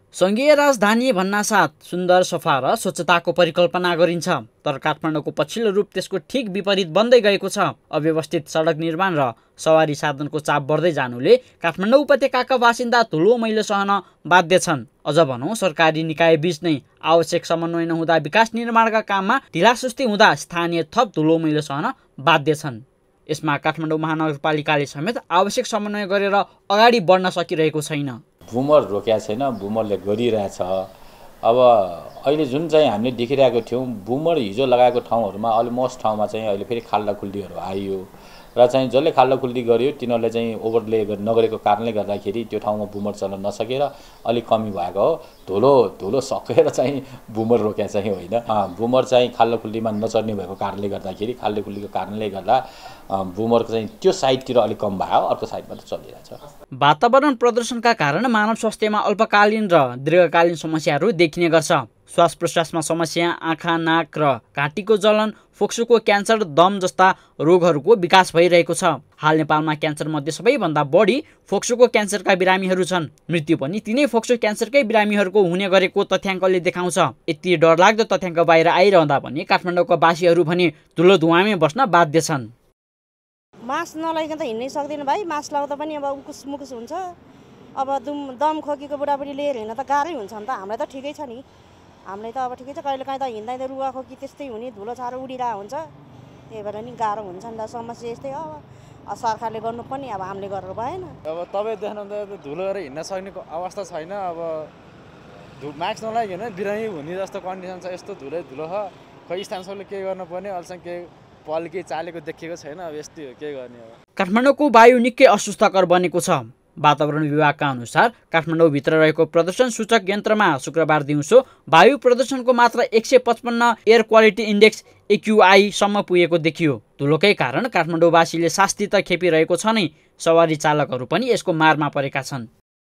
संघीय राजधानी भन्नासाथ सुन्दर सफा र स्वच्छताको परिकल्पना गरिन्छ, तर काठमाडौँको पछिल्लो रूप त्यसको ठिक विपरीत बन्दै गएको छ। अव्यवस्थित सडक निर्माण र सवारी साधनको चाप बढ्दै जानुले काठमाडौँ उपत्यकाका बासिन्दा धुलो मैलो सहन बाध्य छन्। अझ भनौँ सरकारी निकाय बीच नै आवश्यक समन्वय नहुँदा विकास निर्माणका काममा ढिलासुस्ती हुँदा स्थानीय थप धुलो मैलो सहन बाध्य छन्। यसमा काठमाडौँ महानगरपालिकाले समेत आवश्यक समन्वय गरेर अगाडि बढ्न सकिरहेको छैन। बुमर रोकेको छैन, बुमरले गरिरहेछ। अब अहिले जुन चाहिँ हामीले देखिरहेको थियौँ, बुमर हिजो लगाएको ठाउँहरूमा अलमोस्ट ठाउँमा चाहिँ अहिले फेरि खाल्डाखुल्डीहरू आइयो र चाहिँ जसले खाल्डाखुल्डी गर्यो तिनीहरूले चाहिँ ओभरले नगरेको कारणले गर्दाखेरि त्यो ठाउँमा बुमर चल्न नसकेर अलिक कमी भएको हो। धुलो सकेर चाहिँ बुमर रोक्या चाहिँ होइन। बुमर चाहिँ खाल्डाखुल्डीमा नचर्ने भएको कारणले गर्दाखेरि, खाल्डाखुल्डीको कारणले गर्दा बुमरको चाहिँ त्यो साइडतिर अलिक कम भयो, अर्को साइडमा त चलिरहेछ। वातावरण प्रदूषणका कारण मानव स्वास्थ्यमा अल्पकालीन र दीर्घकालीन समस्याहरू देखिने गर्छ। श्वास प्रश्वासमा समस्या, आँखा नाक र घाँटीको जलन, फोक्सोको क्यान्सर, दम जस्ता रोगहरूको विकास भइरहेको छ। हाल नेपालमा क्यान्सर मध्ये सबैभन्दा बढी फोक्सोको क्यान्सरका बिरामीहरू छन्। मृत्यु पनि तिनै फोक्सो क्यान्सरकै बिरामीहरूको हुने गरेको तथ्याङ्कले देखाउँछ। यति डरलाग्दो तथ्याङ्क बाहिर आइरहँदा पनि काठमाडौँका बासीहरू भने धुलो धुवामै बस्न बाध्य छन्। मास्क नलाइकन त हिँड्नै सक्दैन भाइ। मास्क लगाउँदा पनि अब उकुस मुकुस हुन्छ। अब दम खोकीको बुढाबुढी लिएर हिँड्न त गाह्रै हुन्छ नि त। हामीलाई त ठिकै छ नि, हामीलाई त अब ठिकै छ। कहिले काहीँ त हिँड्दा रुवा खोकी त्यस्तै हुने, धुलो छारो उडिरहेको हुन्छ। त्यही भएर नि गाह्रो हुन्छ नि त। समस्या यस्तै हो। सरकारले गर्नु पनि अब हामीले गरेर भएन। अब तपाईँ देख्नुहुँदा धुलो गरेर हिँड्न सक्ने अवस्था छैन। अब मास्क नलाइकन बिरामी हुने जस्तो कन्डिसन छ। यस्तो धुलो छ। खै स्थानीय सरकारले के गर्नुपर्ने, अहिलेसम्म के पहल केही चालेको देखिएको छैन। अब यस्तै हो, के गर्ने अब। काठमाडौँको वायु निकै अस्वस्थकर बनेको छ। वातावरण विभागका अनुसार काठमाडौँभित्र रहेको प्रदूषण सूचक यन्त्रमा शुक्रबार दिउँसो वायु प्रदूषणको मात्रा 155 एयर क्वालिटी इन्डेक्स AQI सम्म पुगेको देखियो। धुलोकै कारण काठमाडौँवासीले शास्ति त खेपिरहेको छ नै, सवारी चालकहरू पनि यसको मारमा परेका छन्।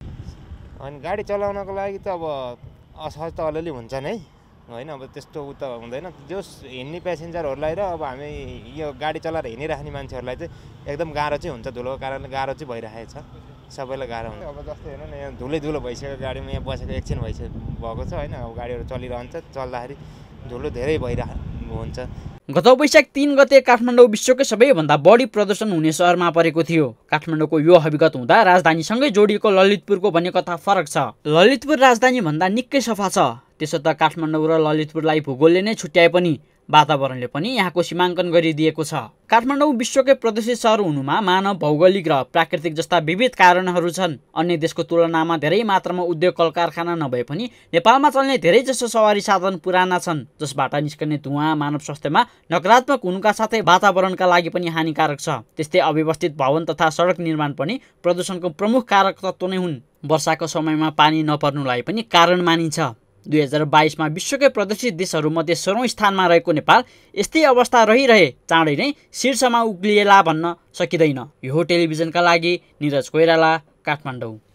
अनि गाडी चलाउनको लागि त अब असहज त अलिअलि हुन्छ नै होइन। अब त्यस्तो उ त हुँदैन। जस हिँड्ने प्यासेन्जरहरूलाई र अब हामी यो गाडी चलाएर हिँडिराख्ने मान्छेहरूलाई चाहिँ एकदम गाह्रो चाहिँ हुन्छ। धुलोको कारणले गाह्रो चाहिँ भइरहेको छ। सबैलाई गाह्रो हुन्छ। अब जस्तै हेर्नु न, यहाँ धुलो भइसक्यो। गाडीमा यहाँ बसेको एकछिन भएको छ होइन। अब गाडीहरू चलिरहन्छ, चल्दाखेरि धुलो धेरै भइरहेको हुन्छ। गत वैशाख 3 गते काठमाडौँ विश्वकै सबैभन्दा बढी प्रदूषण हुने सहरमा परेको थियो। काठमाडौँको यो हकीकत हुँदा राजधानीसँगै जोडिएको ललितपुरको भन्ने कथा फरक छ। ललितपुर राजधानी भन्दा निकै सफा छ। त्यसो त काठमाडौँ र ललितपुरलाई भूगोलले नै छुट्याए पनि वातावरणले पनि यहाँको सीमाङ्कन गरिदिएको छ। काठमाडौँ विश्वकै प्रदूषित सहर हुनुमा मानव, भौगोलिक र प्राकृतिक जस्ता विविध कारणहरू छन्। अन्य देशको तुलनामा धेरै मात्रामा उद्योग कल कारखाना नभए पनि नेपालमा चल्ने धेरैजसो सवारी साधन पुराना छन्, जसबाट निस्कने धुवा मानव स्वास्थ्यमा नकारात्मक हुनुका साथै वातावरणका लागि पनि हानिकारक छ। त्यस्तै अव्यवस्थित भवन तथा सडक निर्माण पनि प्रदूषणको प्रमुख कारक तत्त्व नै हुन्। वर्षाको समयमा पानी नपर्नुलाई पनि कारण मानिन्छ। 2022 मा विश्वकै प्रदूषित देशहरूमध्ये 16औं स्थानमा रहेको नेपाल यस्तै अवस्था रहिरहे चाँडै नै शीर्षमा उक्लिएला भन्न सकिँदैन। यो टेलिभिजनका लागि निरज कोइराला, काठमाडौँ।